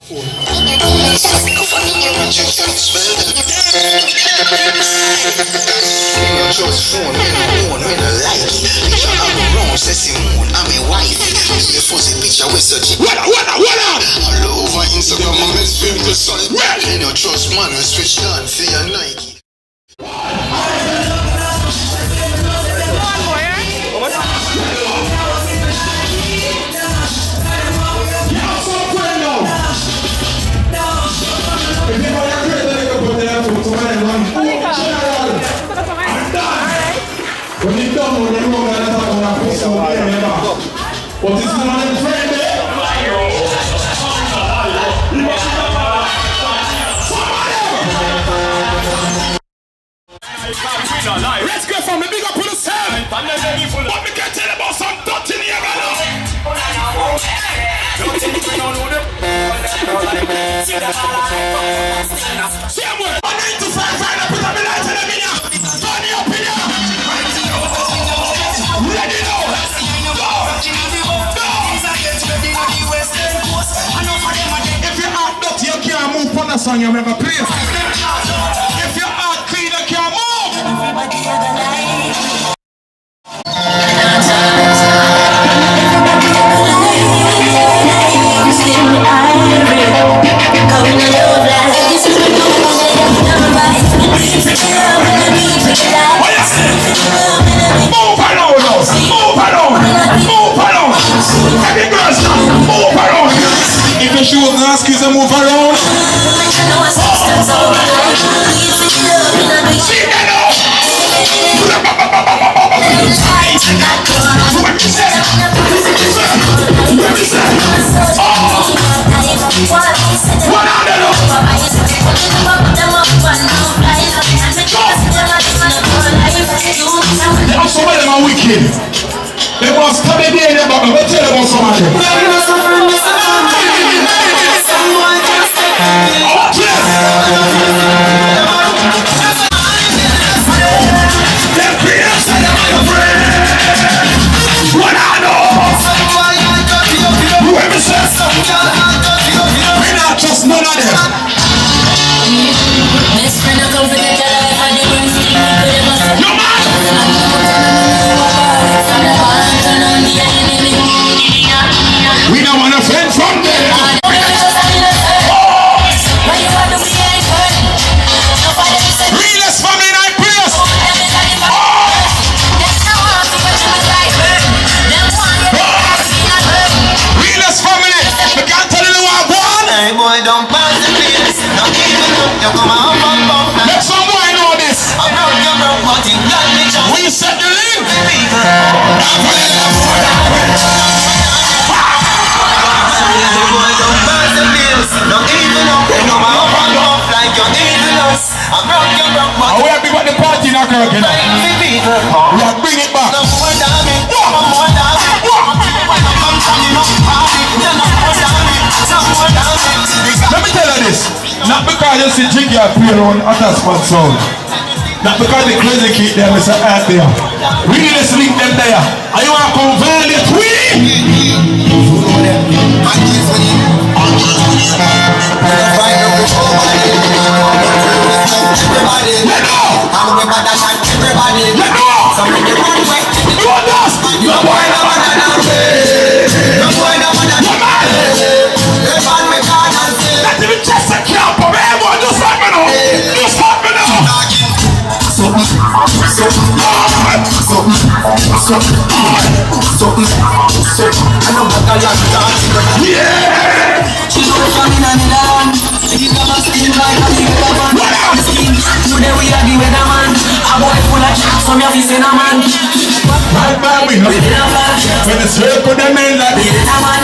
When you done with the road, that's how I'm going to put some in there. But this is one of the friends there. Let's go from the big up to the side. But we can tell about some touch in here, Somewhere. 195 right up with a light in the video. Turn it up in here. Ready now. If your heart dirty, you can't move on the song you never play. If your heart clean, you can't move. Everybody have a life. She was asking to move around. Some of them are wicked. They want to stop it there in the bottom. Let's tell them about some of them. We don't want to friend from there. Realest family in our place. Realest family. We can't tell you what I want. Hey boy, don't pass the place. Don't even look. You come out from let some boy know this. I'm broke, you're broke, but you got me just. We set the link. Don't even know, you know my off like you're evil us. I'm broke, you're broke, but we have been at the party now, girl. We have bring it back. No more damage, no more damage. When I come from you, no party. No more damage, no more damage. Let me tell you this. Not because you see Jiggy up here on other spot sound. Not because the crazy kid there is out there. We need to sleep them there. And you want to convert it? When it's real for them men like this.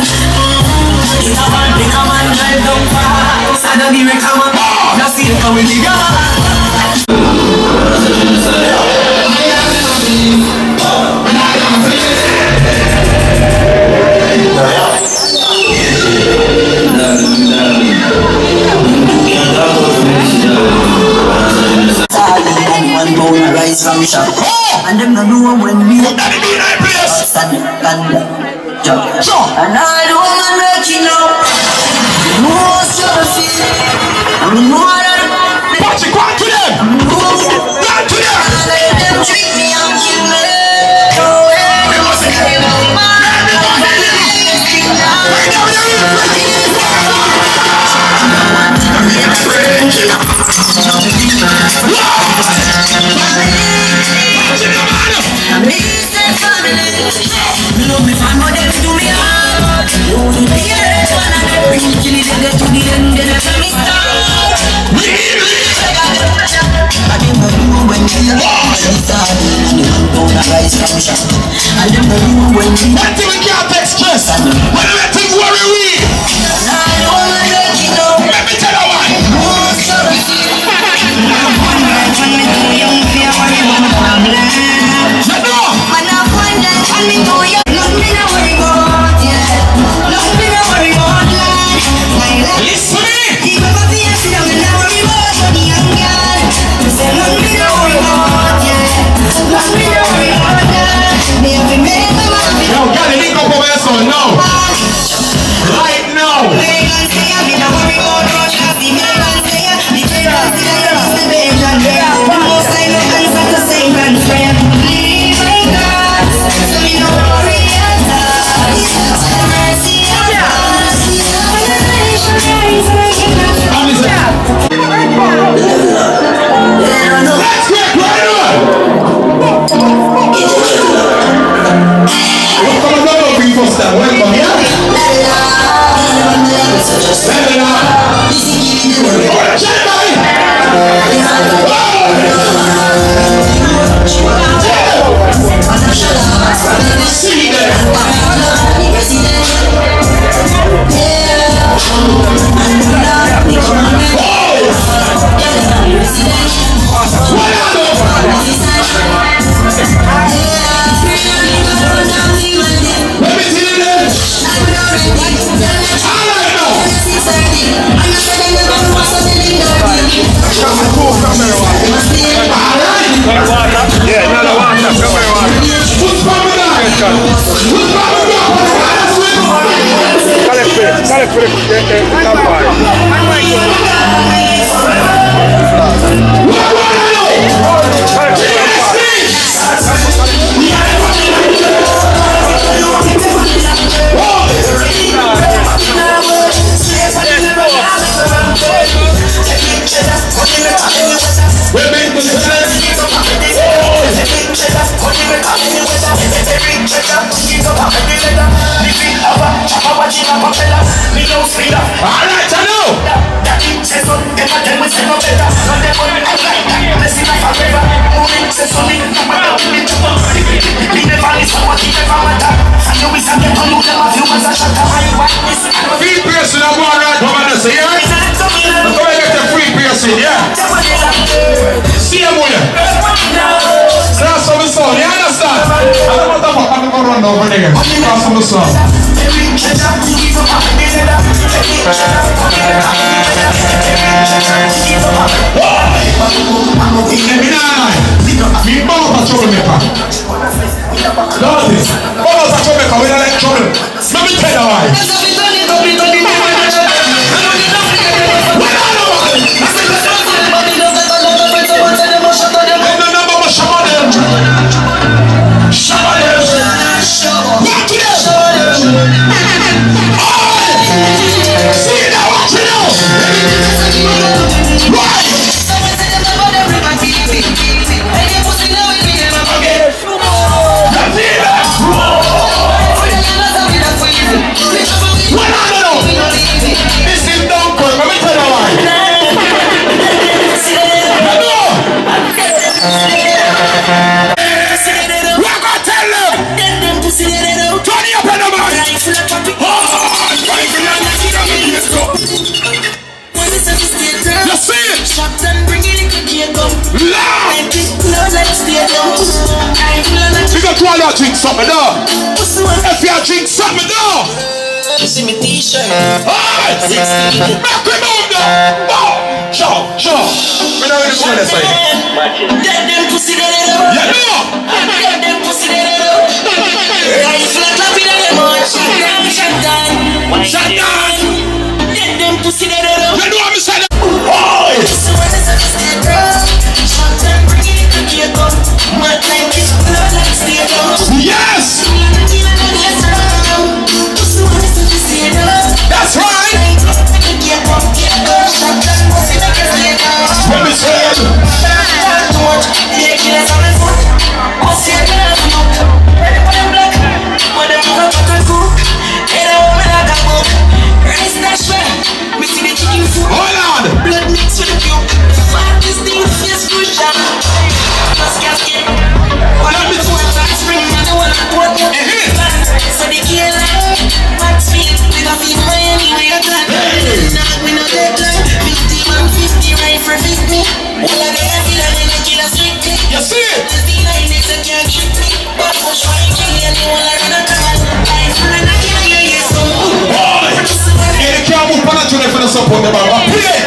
And them no know when we stand and jump. And all the woman making up. Watch it, go on to them. Go on to them. Treat me, I'm killing. What do we can't express? What do we think worry we? Let me tell you why. Listen to me. Yo, gotta link up over your son now. Right now. Let's get right on. Welcome, yeah? Alright, I know. Free person, I'm going right over there, see ya? I'm going to get the free person, yeah? See ya, boy. That's some song, you understand? I don't want to fuck, I'm going to run over there. That's some song. Me both are troublemaker. Notice, both are troublemaker. We don't like trouble. Let me tell you why. Drink something now. If you drink something now. You see me t-shirt. Alright. Back him up now. Oh. Sure. We don't really want to say. Get them pussy there. Yeah, no. Get them pussy there. Guys like a bit of them on. Shut down. Get them pussy there. support the band. Play.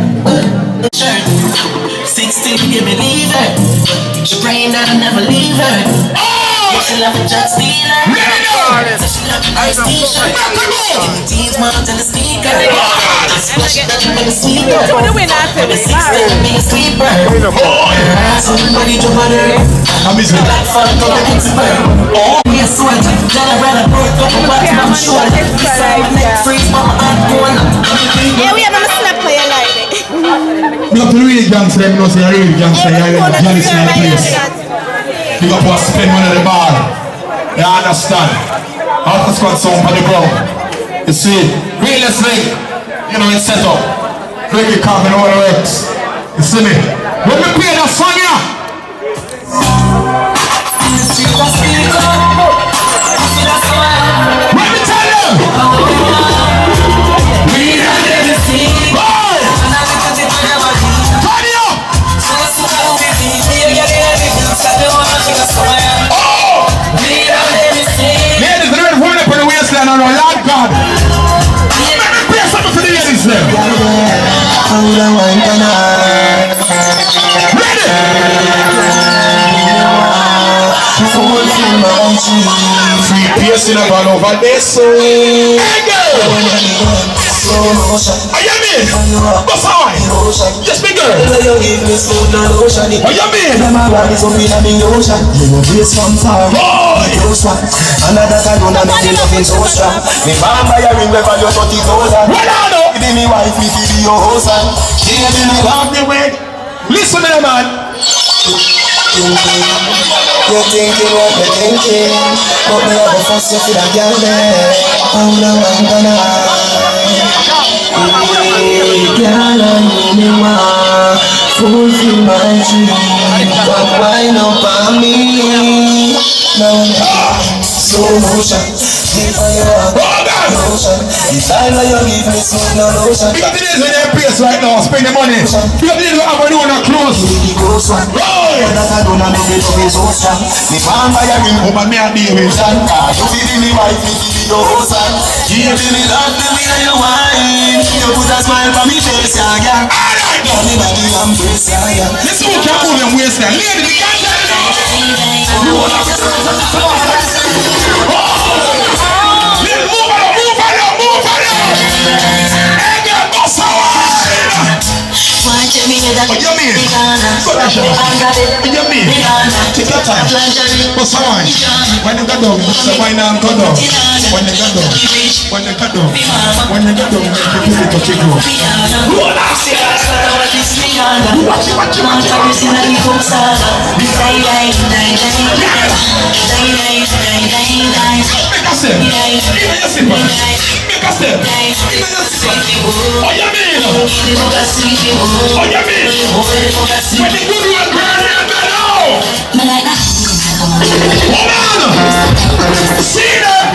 16, give me leave her. She praying that I never leave her. Yeah, she love a drug dealer. So she love a nice t-shirt. Jeans, moms, and a sneaker. Splash it up in the sneaker. I'm a 6'7", me a sleeper. Somebody jump on her. I'm busy. Black fun, go to expert. Me a sweat. Then I ran a broke up and back to my shoulder. Beside my neck, freeze, mama, I'm going up. Yeah, we have a snap for you like it. You have to read gangster, you know, say real gangster, you're a jealous in the place. You got to spend money at the bar. You understand? Half the squad song for the ground. You see, realest thing, you know, it's set up. Reggae carving all the works. You see me? When we play that song, yeah. Let me tell you. We are the same. Ladies, they're in front of the waistline on our Lord God. Let me play something for the ladies there. Ready? Free piercing all over this. Hey girl! Are you mean? What's how? Yes, big girl. Are you mean? Another time when I'm in loving so strong. Me mom buy a ring where value 30,000. Give me wife, me give you your husband. She give me love me way. Listen to them, man. You're thinking what you're thinking, but me have a fuss you for that girl there. I'm the one gonna girl, I need more. Fulfill my dream, but why not by me? Now so motion, if I walk, motion. The time that you give me so no lotion. Because it is in their place right now, spend the money. Because it is what I'm doing on clothes. That I don't know me to be so strong. Me fan by a ring, but me and David. You give me wife, me give you your husband. Give me love, the way you wine. You put a smile on me face, yeah, yeah. Give me body and face, yeah, yeah. Let's move your phone and waist now. Lady, we can't tell you. What you mean? What you mean? Take your time. What's the wine? When you go down, the wine and go down. When you go down, when you go down, when you go down, you feel it to take you. Watch it. Make a step. Even your slipper. Make a step. Even your slipper. What you mean? What you mean? When the good one burn, you go down. Hold on. See that?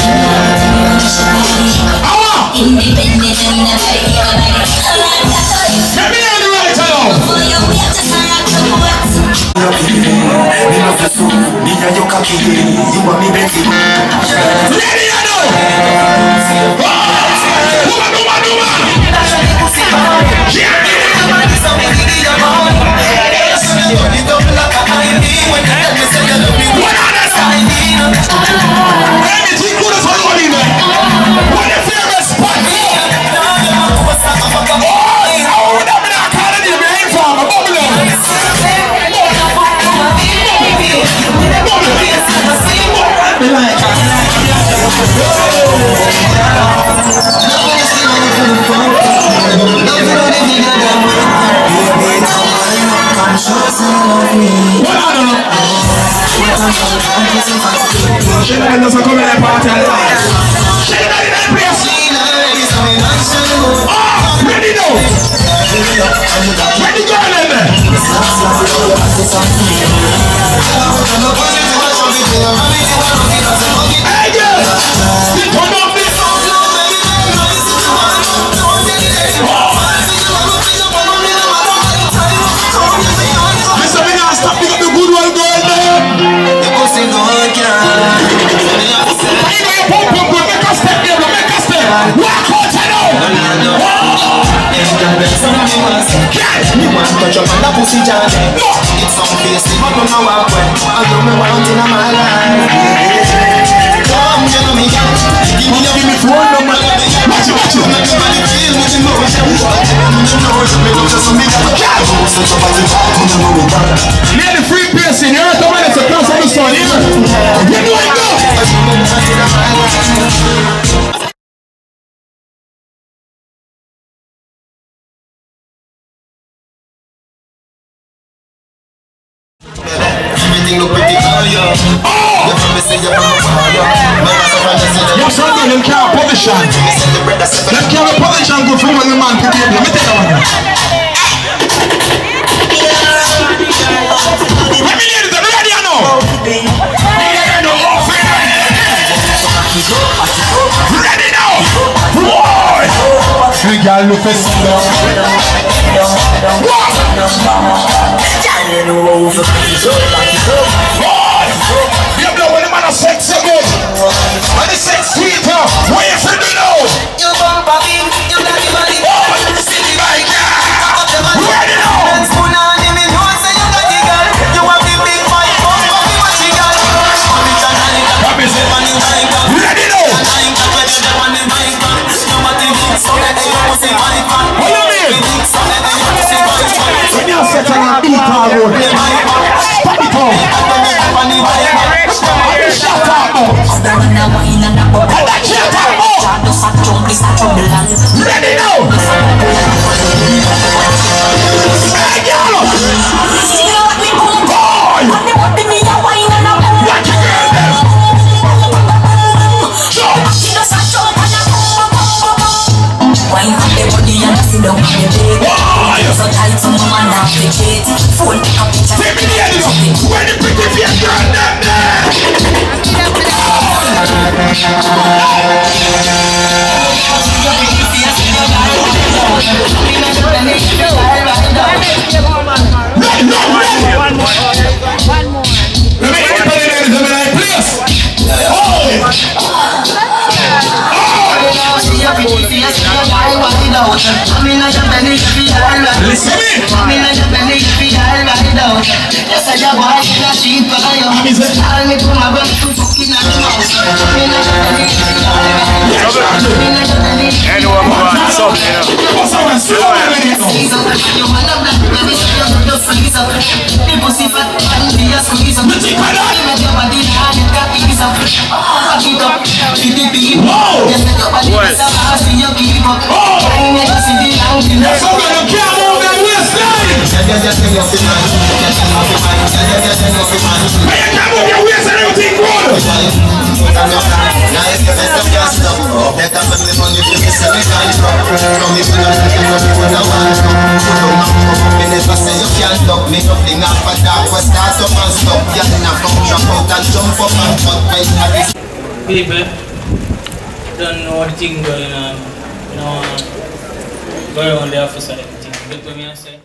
Let me hear the right along. Stop the good one, girl. touch up on the pussy jar. It's some basic, but don't know what when. I know me want in my life. Come, you know me, give me phone number. Watch it. Everybody feel with emotion. You know it's a bit of just me. Let the free person, you're at the one that's across on the sun, you know it go. Everything look pretty cool, yo. You promise me you're from a fire. Yo, something them can't publish on. Them can't publish on good for when the man could be able to tell you one. Let me hear it, ready or no? Ready now! Boy! Hey, girl, look at you know when the man has sex so good and the sex sweet, what you free to know? You bump a beat, you got the body. City like that! Ready now! Let's go now, you mean who say you got the girl? You have the big fight, bump up the watch the girl. Ready now! When you're set on a beat all road, pop it on. Shut up, ready now! Hey, girl! Boy! Watch your girl there! Wine up the body and sit down on the bed. So tight some woman have the gate. Full pick up the Take me the end of it. Where the pretty face girl them there? One more. Let me get the ladies in the right place. Listen People don't know what thing going on, going on the office and everything. Look what I say.